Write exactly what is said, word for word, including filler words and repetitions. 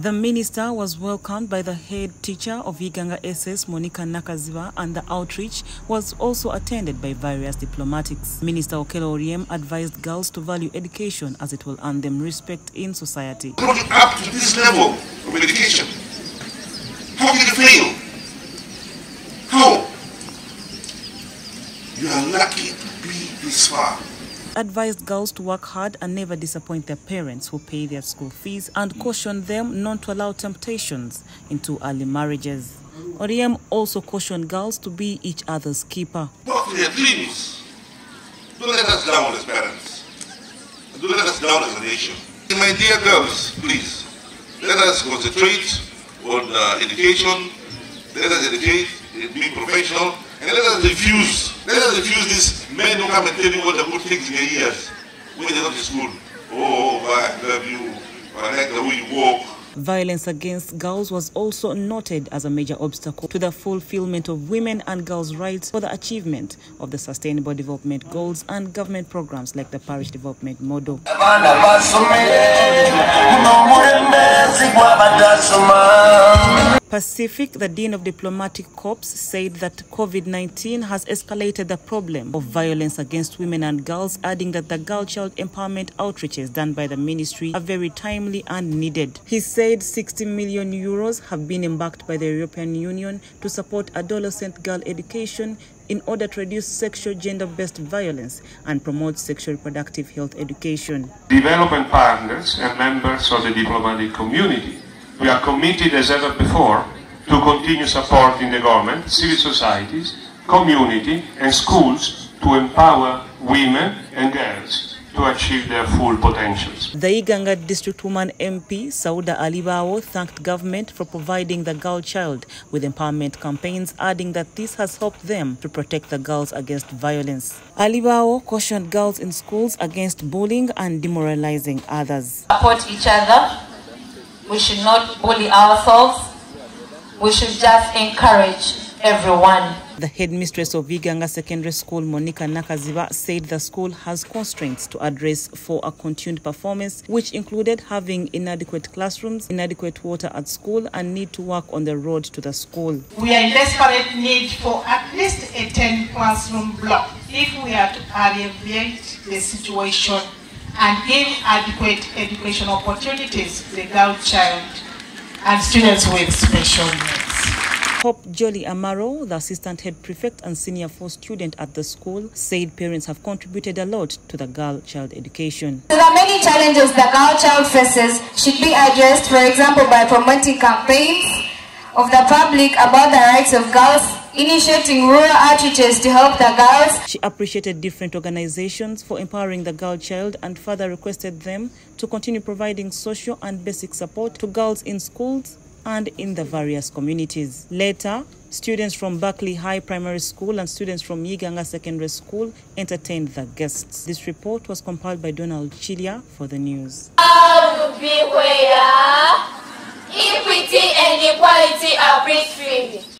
The minister was welcomed by the head teacher of Iganga S S, Monica Nakaziba, and the outreach was also attended by various diplomatics. Minister Okello Oryem advised girls to value education as it will earn them respect in society. Brought you up to this level of education. How did you fail? How? You are lucky to be this far. Advised girls to work hard and never disappoint their parents who pay their school fees, and cautioned them not to allow temptations into early marriages. Oryem also cautioned girls to be each other's keeper. Both their dreams. Don't let us down as parents. Don't let us down as a nation. My dear girls, please, let us concentrate on uh, education. Let us educate, being professional, and let us refuse. Let us refuse these men who come and tell you all the good things in your ears when you're not in school. Oh, I love you. I like the way you walk. Violence against girls was also noted as a major obstacle to the fulfillment of women and girls' rights for the achievement of the Sustainable Development Goals and government programs like the Parish Development Model. Pacific, the Dean of Diplomatic Corps, said that COVID nineteen has escalated the problem of violence against women and girls, adding that the girl child empowerment outreaches done by the ministry are very timely and needed. He said sixty million euros have been embarked by the European Union to support adolescent girl education in order to reduce sexual gender-based violence and promote sexual reproductive health education. Development partners and members of the diplomatic community, we are committed as ever before to continue supporting the government, civil societies, community and schools to empower women and girls to achieve their full potentials. The Iganga District Woman M P, Sauda Alibawo, thanked government for providing the girl child with empowerment campaigns, adding that this has helped them to protect the girls against violence. Alibawo cautioned girls in schools against bullying and demoralizing others. Support each other. We should not bully ourselves. We should just encourage everyone. The headmistress of Iganga Secondary School, Monica Nakaziba, said the school has constraints to address for a continued performance, which included having inadequate classrooms, inadequate water at school, and need to work on the road to the school. We are in desperate need for at least a ten classroom block if we are to alleviate the situation and give adequate education opportunities to the girl child and students with special needs. Hope Jolly Amaro, the assistant head prefect and senior four student at the school, said parents have contributed a lot to the girl child education. There are many challenges the girl child faces should be addressed, for example, by promoting campaigns of the public about the rights of girls, initiating rural outreaches to help the girls. She appreciated different organizations for empowering the girl child and further requested them to continue providing social and basic support to girls in schools and in the various communities. Later, students from Berkeley High Primary School and students from Iganga Secondary School entertained the guests. This report was compiled by Donald Chilia for the news. How to be where equity and equality are breastfeeding.